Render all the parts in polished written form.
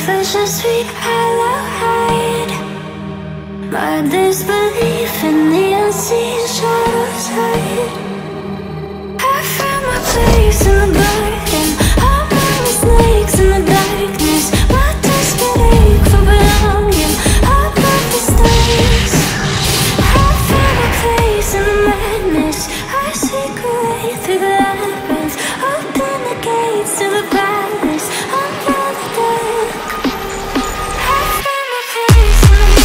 fait je suis allied. My disbelief in the unseen shadows hide. I found my place in the garden. I'm on the snakes in the darkness. My desperate ache for belonging above the stars. I found my place in the madness. I seek a way through the labyrinth. Open the gates to the palace. Unveil the dark. I found my place in the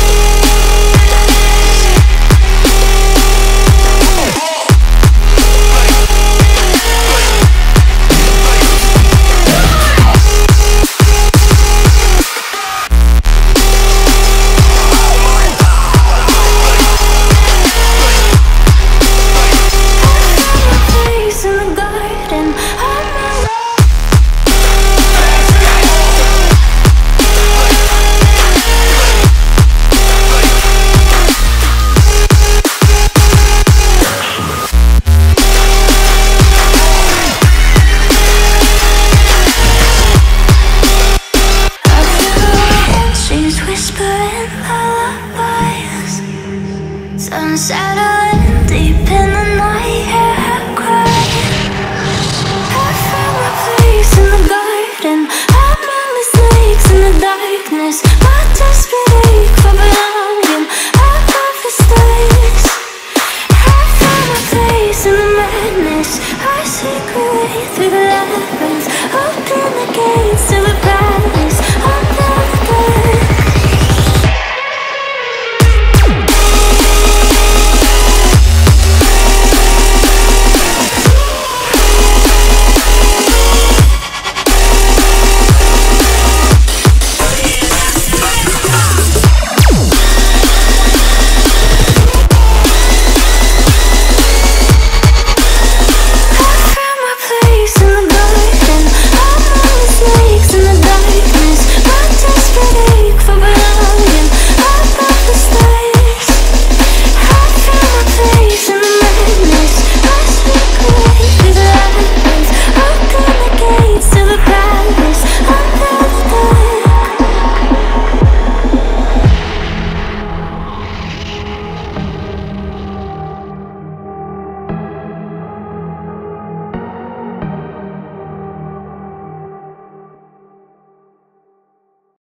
some satellite.